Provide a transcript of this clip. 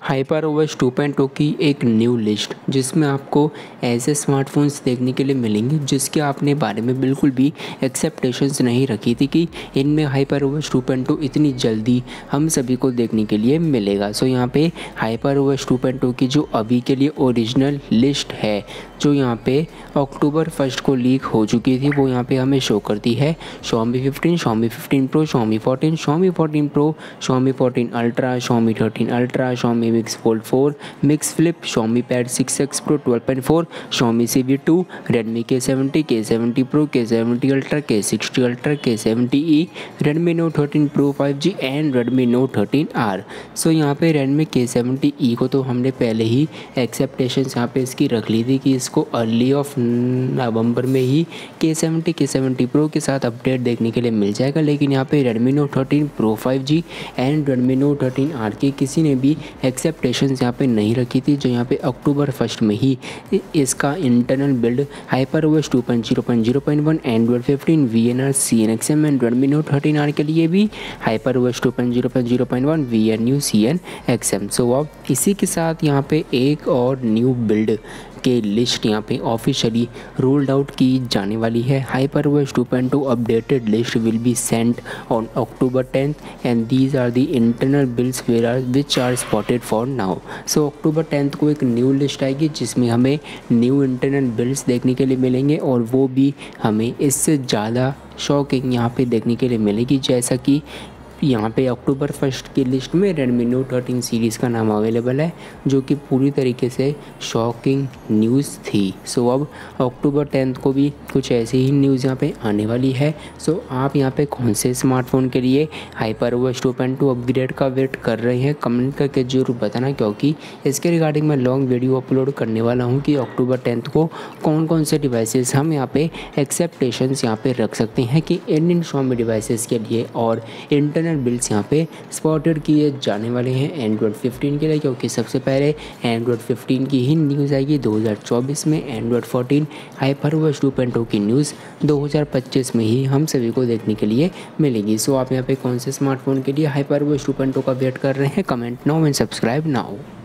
HyperOS 2.0 की एक new list जिसमें आपको ऐसे स्मार्टफोन्स देखने के लिए मिलेंगे जिसके आपने बारे में बिल्कुल भी एक्सेप्टेशंस नहीं रखी थी कि इनमें HyperOS 2.0 इतनी जल्दी हम सभी को देखने के लिए मिलेगा। सो यहाँ पे HyperOS 2.0 की जो अभी के लिए ओरिजिनल लिस्ट है जो यहाँ पे अक्टूबर 1 को लीक हो चुकी थी वो यहाँ पे हमें शो करती है Xiaomi 15, Xiaomi 15 Pro, Xiaomi 14, Xiaomi 14 Pro, Xiaomi 14 Ultra, Xiaomi 13 Ultra, Xiaomi Mix Fold 4, Mix Flip, Xiaomi Pad 6X Pro 12.4, Xiaomi CV2, Redmi K70, K70 Pro, K70 Ultra, K60 Ultra, K70e, Redmi Note 13 Pro 5G and Redmi Note 13R। सो यहाँ पे Redmi K70e को तो हमने पहले ही एक्सेप्टेशंस यहाँ पे इसकी रख ली थी कि इसको अर्ली ऑफ नवंबर में ही K70 Pro के साथ अपडेट देखने के लिए मिल जाएगा। लेकिन यहाँ पे Redmi Note 13 Pro 5G and Redmi Note 13R की किसी ने भी एक्सेप्टेशंस यहाँ पे नहीं रखी थी, जो यहाँ पे अक्टूबर 1 में ही इसका internal build HyperOS 2.0.0.1 Android 15 VNR CNXM and Redmi Note 13R के लिए भी HyperOS 2.0.0.1 VNU CNXM। सो अब इसी के साथ यहाँ पे एक और न्यू बिल्ड के लिस्ट यहाँ पे ऑफिशियली रोल्ड आउट की जाने वाली है। HyperOS 2.0 updated list will be sent on October 10th and these are the internal builds which are spotted for now. So October 10th को एक न्यू लिस्ट आएगी जिसमें हमें न्यू इंटरनल बिल्ड्स देखने के लिए मिलेंगे और वो भी हमें इससे ज़्यादा शॉकिंग यहाँ पे देखने के लिए मिलेगी, जैसा कि यहाँ पे October 1 की लिस्ट में Redmi Note 13 सीरीज़ का नाम अवेलेबल है जो कि पूरी तरीके से शॉकिंग न्यूज़ थी। सो अब October 10 को भी कुछ ऐसी ही न्यूज़ यहाँ पे आने वाली है। सो आप यहाँ पे कौन से स्मार्टफोन के लिए HyperOS 2.0 अपग्रेड का वेट कर रहे हैं कमेंट करके ज़रूर बताना, क्योंकि इसके रिगार्डिंग मैं लॉन्ग वीडियो अपलोड करने वाला हूँ कि October 10 को कौन कौन से डिवाइसेस हम यहाँ पे एक्सेप्टेशंस यहाँ पे रख सकते हैं कि इन Xiaomi डिवाइसेस के लिए और इंटरनल बिल्ड्स यहाँ पे स्पॉटेड किए जाने वाले हैं Android 15 के लिए, क्योंकि सबसे पहले Android 15 की ही न्यूज़ आएगी 2024 में। Android 14 HyperOS 2.0 की न्यूज़ 2025 में ही हम सभी को देखने के लिए मिलेगी। सो आप यहाँ पे कौन से स्मार्टफोन के लिए HyperOS 2.0 का वेट कर रहे हैं comment now and subscribe now.